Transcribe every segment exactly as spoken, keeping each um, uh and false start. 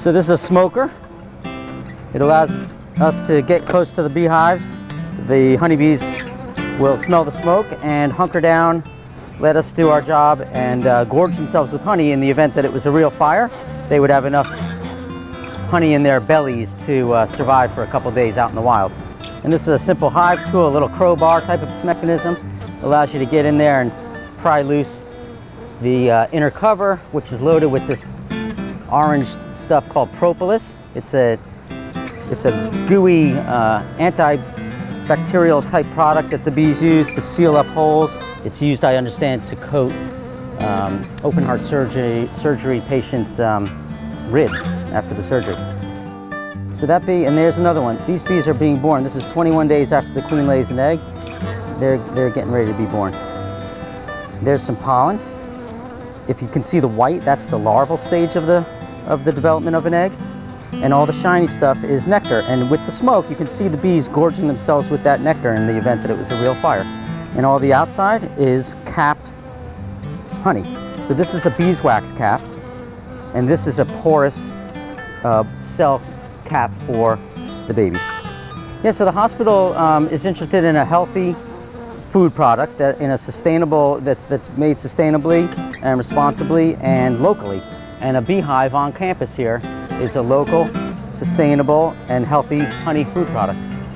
So this is a smoker. It allows us to get close to the beehives. The honeybees will smell the smoke and hunker down, let us do our job, and uh, gorge themselves with honey. In the event that it was a real fire, they would have enough honey in their bellies to uh, survive for a couple days out in the wild. And this is a simple hive tool, a little crowbar type of mechanism. Allows you to get in there and pry loose the uh, inner cover, which is loaded with this orange stuff called propolis. It's a It's a gooey, uh, antibacterial type product that the bees use to seal up holes. It's used, I understand, to coat um, open heart surgery, surgery patients' um, ribs after the surgery. So that bee, and there's another one. These bees are being born. This is twenty-one days after the queen lays an egg. They're, they're getting ready to be born. There's some pollen. If you can see the white, that's the larval stage of the, of the development of an egg. And all the shiny stuff is nectar. And with the smoke, you can see the bees gorging themselves with that nectar in the event that it was a real fire. And all the outside is capped honey. So this is a beeswax cap, and this is a porous uh, cell cap for the babies. Yeah, so the hospital um, is interested in a healthy food product that in a sustainable, that's, that's made sustainably and responsibly and locally. And a beehive on campus here is a local, sustainable, and healthy honey food product.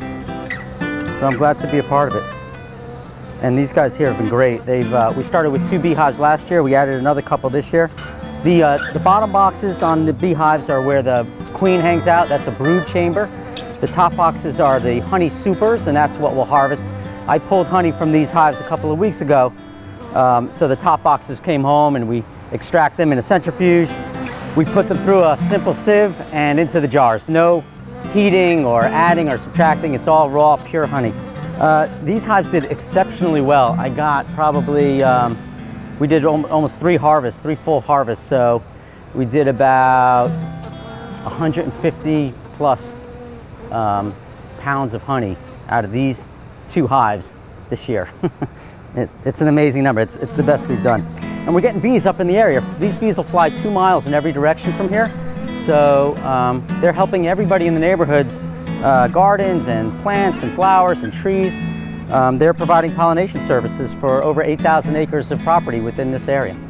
So I'm glad to be a part of it. And these guys here have been great. They've, uh, we started with two beehives last year. We added another couple this year. The, uh, the bottom boxes on the beehives are where the queen hangs out. That's a brood chamber. The top boxes are the honey supers, and that's what we'll harvest. I pulled honey from these hives a couple of weeks ago. Um, so the top boxes came home and we extract them in a centrifuge. We put them through a simple sieve and into the jars. No heating or adding or subtracting. It's all raw, pure honey. Uh, these hives did exceptionally well. I got probably, um, we did almost three harvests, three full harvests. So we did about one hundred fifty plus um, pounds of honey out of these two hives this year. it, it's an amazing number. It's, it's the best we've done. And we're getting bees up in the area. These bees will fly two miles in every direction from here. So um, they're helping everybody in the neighborhoods, uh, gardens and plants and flowers and trees. Um, they're providing pollination services for over eight thousand acres of property within this area.